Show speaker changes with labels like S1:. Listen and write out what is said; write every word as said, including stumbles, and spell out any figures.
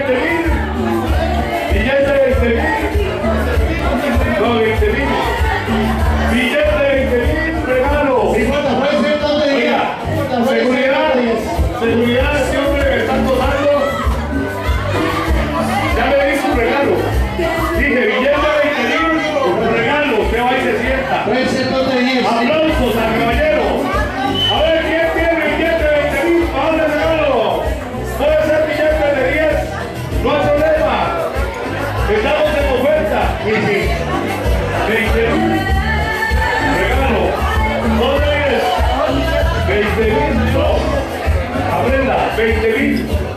S1: veinte mil. Billete de veinte mil. No, veinte mil. Billete de veinte mil, regalo. Oiga, seguridad, seguridad, este hombre que está tosando. Ya le di su regalo. Dije, billete de veinte mil, regalo. Usted va y se sienta. Aplausos al caballero. A ver, ¿quién tiene billete de veinte mil? ¿Para dónde regalo? Puede ser billete de diez, no hay problema. Estamos en oferta. veinte mil. Regalo. ¿Dónde es? veinte mil. No. Aprenda, veinte mil.